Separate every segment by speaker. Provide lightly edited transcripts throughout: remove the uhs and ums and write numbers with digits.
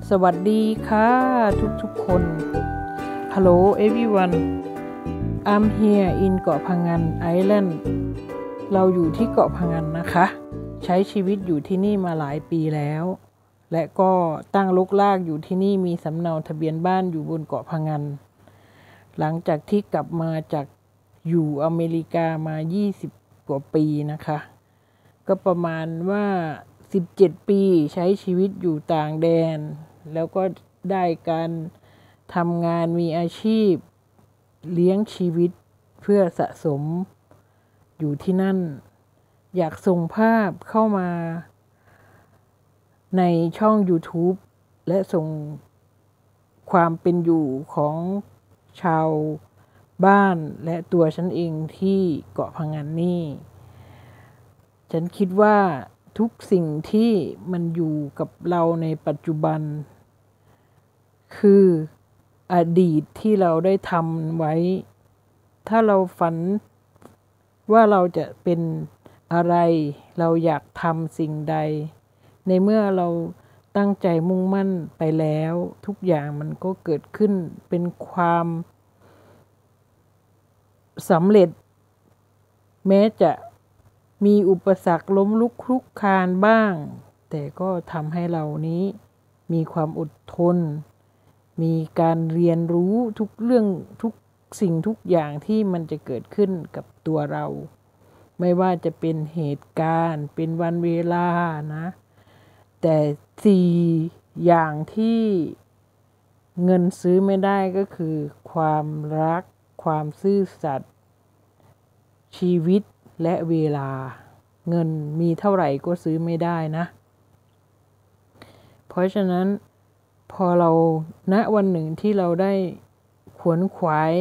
Speaker 1: สวัสดีค่ะทุกคน Hello everyone I'm here in เกาะพะงันไอแลนด์เราอยู่ที่เกาะพะงันนะคะใช้ชีวิตอยู่ที่นี่มาหลายปีแล้วและก็ตั้งรกรากอยู่ที่นี่มีสำเนาทะเบียนบ้านอยู่บนเกาะพะงันหลังจากที่กลับมาจากอยู่อเมริกามา20กว่าปีนะคะก็ประมาณว่า17ปีใช้ชีวิตอยู่ต่างแดนแล้วก็ได้การทำงานมีอาชีพเลี้ยงชีวิตเพื่อสะสมอยู่ที่นั่นอยากส่งภาพเข้ามาในช่อง YouTube และส่งความเป็นอยู่ของชาวบ้านและตัวฉันเองที่เกาะพะงันนี่ฉันคิดว่าทุกสิ่งที่มันอยู่กับเราในปัจจุบันคืออดีตที่เราได้ทำไว้ถ้าเราฝันว่าเราจะเป็นอะไรเราอยากทำสิ่งใดในเมื่อเราตั้งใจมุ่งมั่นไปแล้วทุกอย่างมันก็เกิดขึ้นเป็นความสำเร็จแม้จะมีอุปสรรคล้มลุกคลุกคลานบ้างแต่ก็ทำให้เรานี้มีความอดทนมีการเรียนรู้ทุกเรื่องทุกสิ่งทุกอย่างที่มันจะเกิดขึ้นกับตัวเราไม่ว่าจะเป็นเหตุการณ์เป็นวันเวลานะแต่4อย่างที่เงินซื้อไม่ได้ก็คือความรักความซื่อสัตย์ชีวิตและเวลาเงินมีเท่าไหร่ก็ซื้อไม่ได้นะเพราะฉะนั้นพอเราณวันหนึ่งที่เราได้ขวนขวาย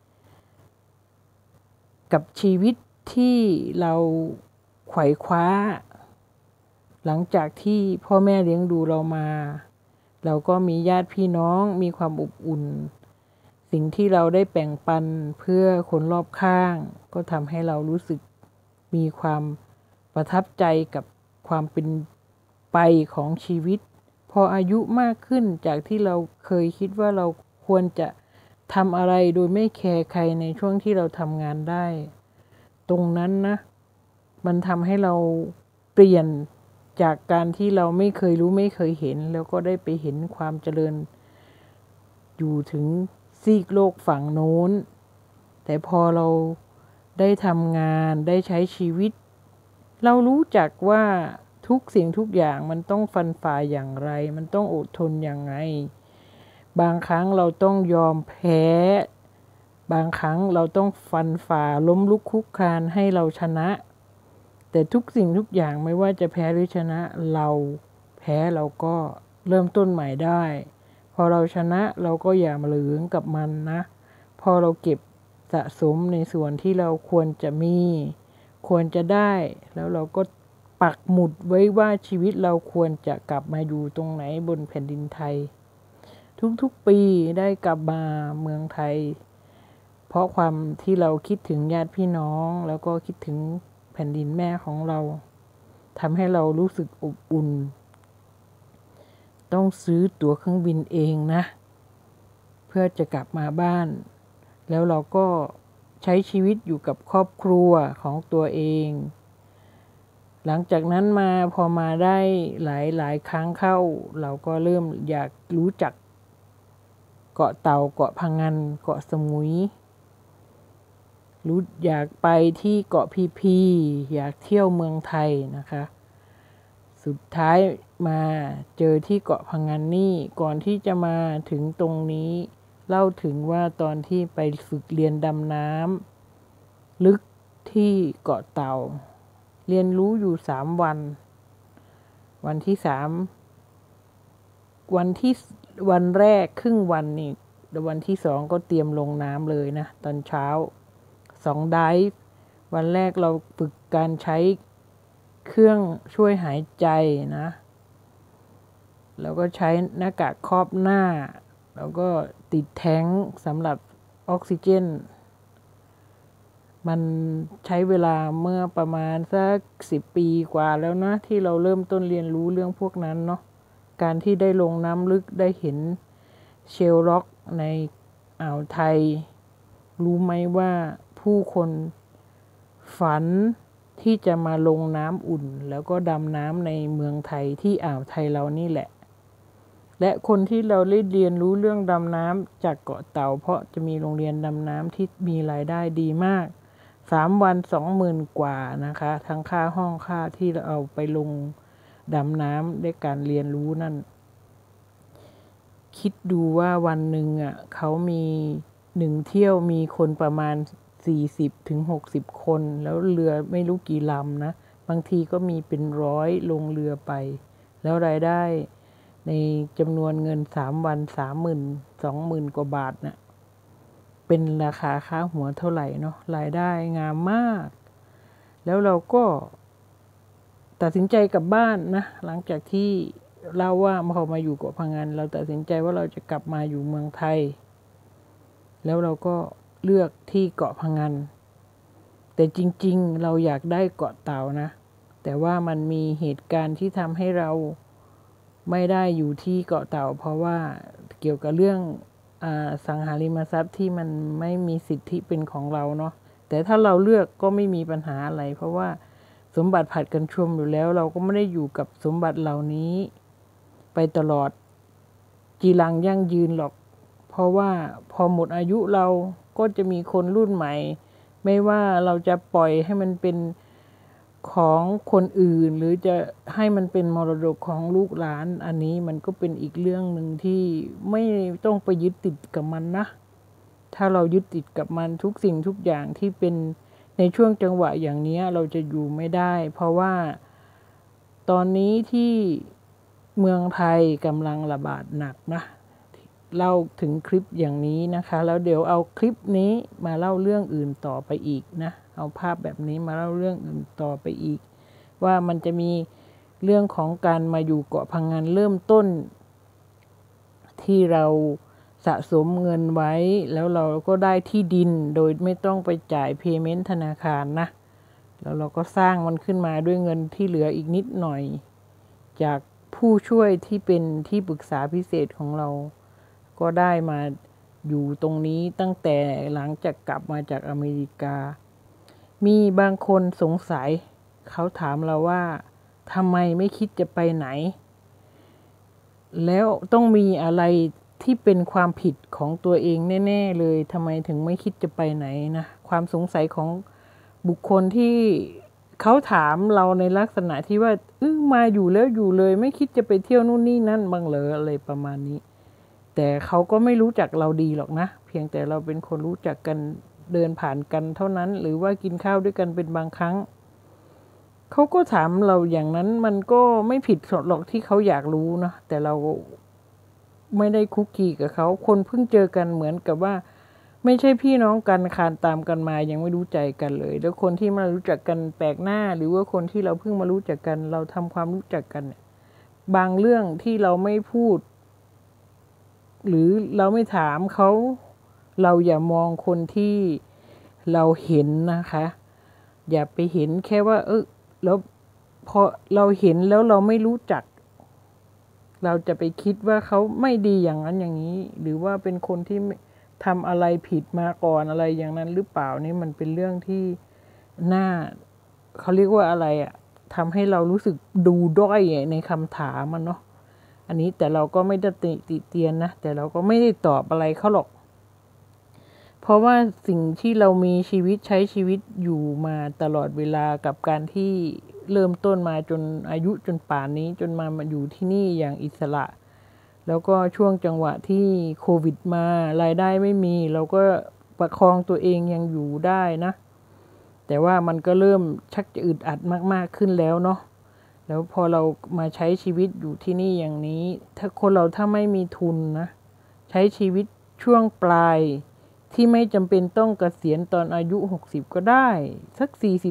Speaker 1: กับชีวิตที่เราไขว่คว้าหลังจากที่พ่อแม่เลี้ยงดูเรามาเราก็มีญาติพี่น้องมีความอบอุ่นสิ่งที่เราได้แบ่งปันเพื่อคนรอบข้างก็ทำให้เรารู้สึกมีความประทับใจกับความเป็นไปของชีวิตพออายุมากขึ้นจากที่เราเคยคิดว่าเราควรจะทำอะไรโดยไม่แคร์ใครในช่วงที่เราทำงานได้ตรงนั้นนะมันทำให้เราเปลี่ยนจากการที่เราไม่เคยรู้ไม่เคยเห็นแล้วก็ได้ไปเห็นความเจริญอยู่ถึงซีกโลกฝั่งโน้นแต่พอเราได้ทำงานได้ใช้ชีวิตเรารู้จักว่าทุกสิ่งทุกอย่างมันต้องฟันฝ่าอย่างไรมันต้องอดทนอย่างไรบางครั้งเราต้องยอมแพ้บางครั้งเราต้องฟันฝ่าล้มลุกคลุกคลานให้เราชนะแต่ทุกสิ่งทุกอย่างไม่ว่าจะแพ้หรือชนะเราแพ้เราก็เริ่มต้นใหม่ได้พอเราชนะเราก็อย่ามาเหลืองกับมันนะพอเราเก็บสะสมในส่วนที่เราควรจะมีควรจะได้แล้วเราก็ปักหมุดไว้ว่าชีวิตเราควรจะกลับมาอยู่ตรงไหนบนแผ่นดินไทยทุกๆปีได้กลับมาเมืองไทยเพราะความที่เราคิดถึงญาติพี่น้องแล้วก็คิดถึงแผ่นดินแม่ของเราทำให้เรารู้สึกอบอุ่นต้องซื้อตั๋วเครื่องบินเองนะเพื่อจะกลับมาบ้านแล้วเราก็ใช้ชีวิตอยู่กับครอบครัวของตัวเองหลังจากนั้นมาพอมาได้หลายครั้งเข้าเราก็เริ่มอยากรู้จักเกาะเต่าเกาะพะงันเกาะสมุยอยากไปที่เกาะพีพีอยากเที่ยวเมืองไทยนะคะสุดท้ายมาเจอที่เกาะพะงันนี่ก่อนที่จะมาถึงตรงนี้เล่าถึงว่าตอนที่ไปฝึกเรียนดำน้ำลึกที่เกาะเต่าเรียนรู้อยู่3 วันวันที่วันแรกครึ่งวันนี่แล้ววันที่2ก็เตรียมลงน้ำเลยนะตอนเช้า2 ไดฟ์วันแรกเราฝึกการใช้เครื่องช่วยหายใจนะแล้วก็ใช้หน้ากากครอบหน้าแล้วก็ติดแท้งสำหรับออกซิเจนมันใช้เวลาเมื่อประมาณสัก10 ปีกว่าแล้วนะที่เราเริ่มต้นเรียนรู้เรื่องพวกนั้นเนาะการที่ได้ลงน้ำลึกได้เห็นเชลล็อกในอ่าวไทยรู้ไหมว่าผู้คนฝันที่จะมาลงน้ำอุ่นแล้วก็ดำน้ำในเมืองไทยที่อ่าวไทยเรานี่แหละและคนที่เราได้เรียนรู้เรื่องดำน้ำจากเกาะเต่าเพราะจะมีโรงเรียนดำน้ำที่มีรายได้ดีมาก3 วัน 20,000 กว่านะคะทั้งค่าห้องค่าที่เราเอาไปลงดำน้ำด้วยการเรียนรู้นั่นคิดดูว่าวันหนึ่งเขามี1 เที่ยวมีคนประมาณ40-60 คนแล้วเรือไม่รู้กี่ลำนะบางทีก็มีเป็น100ลงเรือไปแล้วรายได้ในจำนวนเงิน3 วัน 30,000-20,000 กว่าบาทนะเป็นราคาค่าหัวเท่าไหร่เนาะรายได้งามมากแล้วเราก็ตัดสินใจกลับบ้านนะหลังจากที่เล่าว่าพอมาอยู่เกาะพะงันเราตัดสินใจว่าเราจะกลับมาอยู่เมืองไทยแล้วเราก็เลือกที่เกาะพะงันแต่จริงๆเราอยากได้เกาะเต่านะแต่ว่ามันมีเหตุการณ์ที่ทำให้เราไม่ได้อยู่ที่เกาะเต่าเพราะว่าเกี่ยวกับเรื่องสังหาริมทรัพย์ที่มันไม่มีสิทธิเป็นของเราเนาะแต่ถ้าเราเลือกก็ไม่มีปัญหาอะไรเพราะว่าสมบัติผัดกันชมอยู่แล้วเราก็ไม่ได้อยู่กับสมบัติเหล่านี้ไปตลอดจีรังยั่งยืนหรอกเพราะว่าพอหมดอายุเราก็จะมีคนรุ่นใหม่ไม่ว่าเราจะปล่อยให้มันเป็นของคนอื่นหรือจะให้มันเป็นมรดกของลูกหลานอันนี้มันก็เป็นอีกเรื่องหนึ่งที่ไม่ต้องไปยึดติดกับมันนะถ้าเรายึดติดกับมันทุกสิ่งทุกอย่างที่เป็นในช่วงจังหวะอย่างนี้เราจะอยู่ไม่ได้เพราะว่าตอนนี้ที่เมืองไทยกำลังระบาดหนักนะเล่าถึงคลิปอย่างนี้นะคะแล้วเดี๋ยวเอาคลิปนี้มาเล่าเรื่องอื่นต่อไปอีกนะเอาภาพแบบนี้มาเล่าเรื่องอื่นต่อไปอีกว่ามันจะมีเรื่องของการมาอยู่เกาะพะงันเริ่มต้นที่เราสะสมเงินไว้แล้วเราก็ได้ที่ดินโดยไม่ต้องไปจ่ายเพย์เมนต์ธนาคารนะแล้วเราก็สร้างมันขึ้นมาด้วยเงินที่เหลืออีกนิดหน่อยจากผู้ช่วยที่เป็นที่ปรึกษาพิเศษของเราก็ได้มาอยู่ตรงนี้ตั้งแต่หลังจากกลับมาจากอเมริกามีบางคนสงสัยเขาถามเราว่าทำไมไม่คิดจะไปไหนแล้วต้องมีอะไรที่เป็นความผิดของตัวเองแน่ๆเลยทำไมถึงไม่คิดจะไปไหนนะความสงสัยของบุคคลที่เขาถามเราในลักษณะที่ว่ามาอยู่แล้วอยู่เลยไม่คิดจะไปเที่ยวนู่นนี่นั่นบ้างเหรออะไรประมาณนี้แต่เขาก็ไม่รู้จักเราดีหรอกนะเพียงแต่เราเป็นคนรู้จักกันเดินผ่านกันเท่านั้นหรือว่ากินข้าวด้วยกันเป็นบางครั้งเขาก็ถามเราอย่างนั้นมันก็ไม่ผิดหรอกที่เขาอยากรู้นะแต่เราไม่ได้คุกคีกับเขาคนเพิ่งเจอกันเหมือนกับว่าไม่ใช่พี่น้องกันคานตามกันมายังไม่รู้ใจกันเลยแล้วคนที่มารู้จักกันแปลกหน้าหรือว่าคนที่เราเพิ่งมารู้จักกันเราทำความรู้จักกันบางเรื่องที่เราไม่พูดหรือเราไม่ถามเขาเราอย่ามองคนที่เราเห็นนะคะอย่าไปเห็นแค่ว่าแล้วพอเราเห็นแล้วเราไม่รู้จักเราจะไปคิดว่าเขาไม่ดีอย่างนั้นอย่างนี้หรือว่าเป็นคนที่ทำอะไรผิดมาก่อนอะไรอย่างนั้นหรือเปล่านี่มันเป็นเรื่องที่น่าเขาเรียกว่าอะไรทำให้เรารู้สึกดูด้อยในคำถามมันเนาะอันนี้แต่เราก็ไม่ได้ติเตียนนะแต่เราก็ไม่ได้ตอบอะไรเขาหรอกเพราะว่าสิ่งที่เรามีชีวิตใช้ชีวิตอยู่มาตลอดเวลากับการที่เริ่มต้นมาจนอายุจนป่านนี้จนมาอยู่ที่นี่อย่างอิสระแล้วก็ช่วงจังหวะที่โควิดมารายได้ไม่มีเราก็ประคองตัวเองยังอยู่ได้นะแต่ว่ามันก็เริ่มชักจะอึดอัดมากๆขึ้นแล้วเนาะแล้วพอเรามาใช้ชีวิตอยู่ที่นี่อย่างนี้ถ้าคนเราถ้าไม่มีทุนนะใช้ชีวิตช่วงปลายที่ไม่จำเป็นต้องเกษียณตอนอายุ60ก็ได้สัก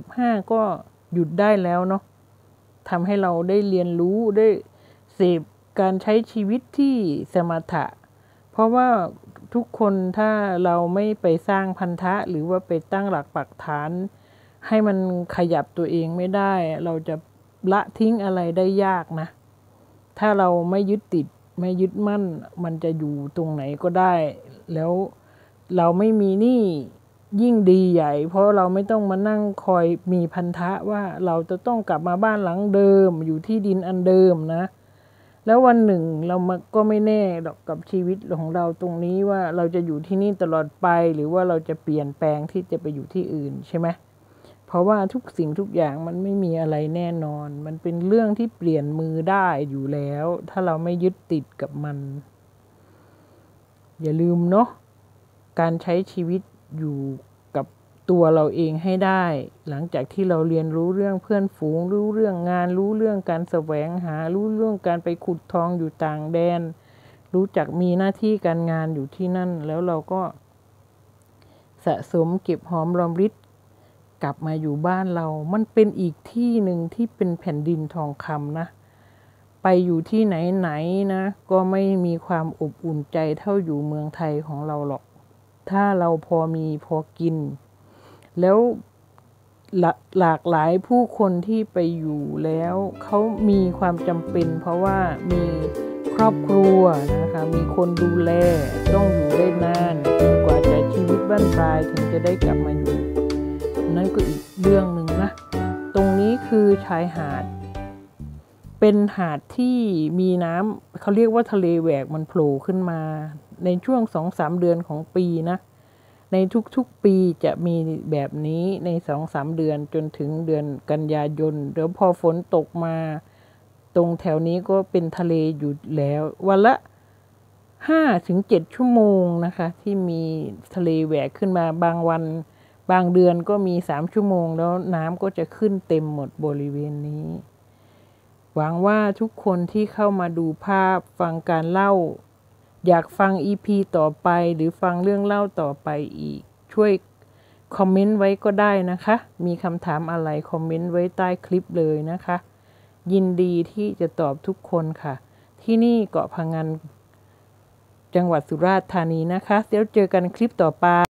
Speaker 1: 45ก็หยุดได้แล้วเนาะทำให้เราได้เรียนรู้ได้เสพการใช้ชีวิตที่สมถะเพราะว่าทุกคนถ้าเราไม่ไปสร้างพันธะหรือว่าไปตั้งหลักปักฐานให้มันขยับตัวเองไม่ได้เราจะละทิ้งอะไรได้ยากนะถ้าเราไม่ยึดติดไม่ยึดมั่นมันจะอยู่ตรงไหนก็ได้แล้วเราไม่มีหนี้ยิ่งดีใหญ่เพราะเราไม่ต้องมานั่งคอยมีพันธะว่าเราจะต้องกลับมาบ้านหลังเดิมอยู่ที่ดินอันเดิมนะแล้ววันหนึ่งเราก็ไม่แน่หรอกกับชีวิตของเราตรงนี้ว่าเราจะอยู่ที่นี่ตลอดไปหรือว่าเราจะเปลี่ยนแปลงที่จะไปอยู่ที่อื่นใช่ไหมเพราะว่าทุกสิ่งทุกอย่างมันไม่มีอะไรแน่นอนมันเป็นเรื่องที่เปลี่ยนมือได้อยู่แล้วถ้าเราไม่ยึดติดกับมันอย่าลืมเนาะการใช้ชีวิตอยู่กับตัวเราเองให้ได้หลังจากที่เราเรียนรู้เรื่องเพื่อนฝูงรู้เรื่องงานรู้เรื่องการแสวงหารู้เรื่องการไปขุดทองอยู่ต่างแดนรู้จักมีหน้าที่การงานอยู่ที่นั่นแล้วเราก็สะสมเก็บหอมรอมริบกลับมาอยู่บ้านเรามันเป็นอีกที่หนึ่งที่เป็นแผ่นดินทองคำนะไปอยู่ที่ไหนนะก็ไม่มีความอบอุ่นใจเท่าอยู่เมืองไทยของเราหรอกถ้าเราพอมีพอกินแล้วหลากหลายผู้คนที่ไปอยู่แล้วเขามีความจำเป็นเพราะว่ามีครอบครัวนะคะมีคนดูแลต้องอยู่ได้นานจนกว่าจะชีวิตบั้นปลายถึงจะได้กลับมาอยู่นั่นก็อีกเรื่องหนึ่งนะตรงนี้คือชายหาดเป็นหาดที่มีน้ำเขาเรียกว่าทะเลแหวกมันโผล่ขึ้นมาในช่วง 2-3 เดือนของปีนะในทุกๆปีจะมีแบบนี้ใน 2-3 เดือนจนถึงเดือนกันยายนเดี๋ยวพอฝนตกมาตรงแถวนี้ก็เป็นทะเลอยู่แล้ววันละ 5-7 ชั่วโมงนะคะที่มีทะเลแหวกขึ้นมาบางวันบางเดือนก็มี3 ชั่วโมงแล้วน้ำก็จะขึ้นเต็มหมดบริเวณนี้หวังว่าทุกคนที่เข้ามาดูภาพฟังการเล่าอยากฟัง EP ต่อไปหรือฟังเรื่องเล่าต่อไปอีกช่วยคอมเมนต์ไว้ก็ได้นะคะมีคำถามอะไรคอมเมนต์ไว้ใต้คลิปเลยนะคะยินดีที่จะตอบทุกคนค่ะที่นี่เกาะพะงันจังหวัดสุราษฎร์ธานีนะคะเดี๋ยวเจอกันคลิปต่อไป